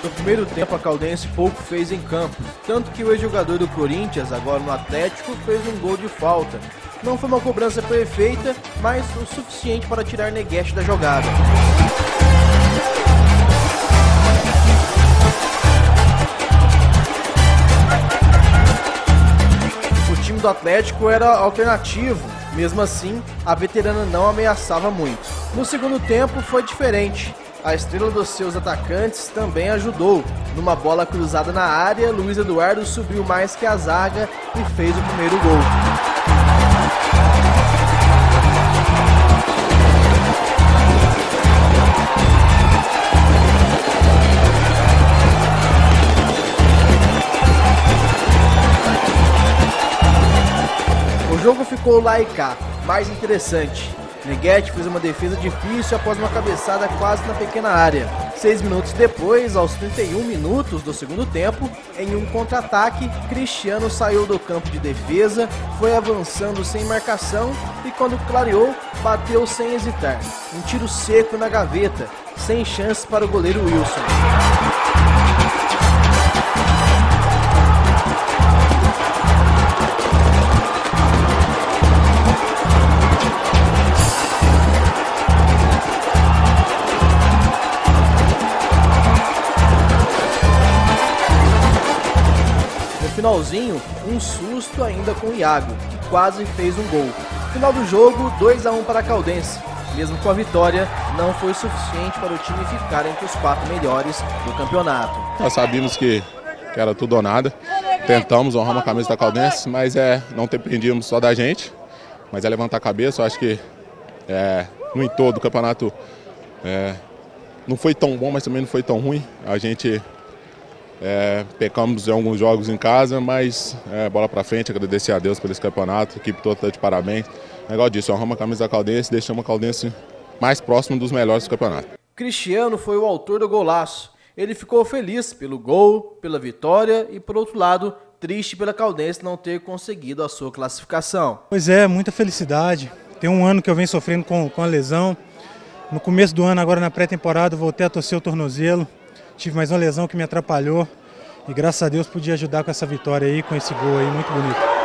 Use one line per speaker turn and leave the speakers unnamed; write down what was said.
No primeiro tempo, a Caldense pouco fez em campo, tanto que o ex-jogador do Corinthians, agora no Atlético, fez um gol de falta. Não foi uma cobrança perfeita, mas o suficiente para tirar Neguete da jogada. O time do Atlético era alternativo, mesmo assim, a veterana não ameaçava muito. No segundo tempo foi diferente. A estrela dos seus atacantes também ajudou. Numa bola cruzada na área, Luiz Eduardo subiu mais que a zaga e fez o primeiro gol. O jogo ficou lá e cá, mais interessante. Neguete fez uma defesa difícil após uma cabeçada quase na pequena área. 6 minutos depois, aos 31 minutos do segundo tempo, em um contra-ataque, Cristiano saiu do campo de defesa, foi avançando sem marcação e quando clareou, bateu sem hesitar. Um tiro seco na gaveta, sem chance para o goleiro Wilson. No finalzinho, um susto ainda com o Iago, que quase fez um gol. Final do jogo, 2-1 para a Caldense. Mesmo com a vitória, não foi suficiente para o time ficar entre os 4 melhores do campeonato.
Nós sabíamos que era tudo ou nada. Tentamos honrar uma camisa da Caldense, mas não dependíamos só da gente. Mas é levantar a cabeça. Eu acho que no em todo o campeonato não foi tão bom, mas também não foi tão ruim. A gente pecamos em alguns jogos em casa, mas bola pra frente, agradecer a Deus por esse campeonato, a equipe toda está de parabéns. Negócio disso, honramos a camisa da Caldense, deixamos a Caldense mais próximo dos melhores do campeonato.
Cristiano foi o autor do golaço. Ele ficou feliz pelo gol, pela vitória e, por outro lado, triste pela Caldense não ter conseguido a sua classificação.
Pois é, muita felicidade. Tem um ano que eu venho sofrendo com a lesão. No começo do ano, agora na pré-temporada, voltei a torcer o tornozelo. Tive mais uma lesão que me atrapalhou e graças a Deus pude ajudar com essa vitória aí, com esse gol aí muito bonito.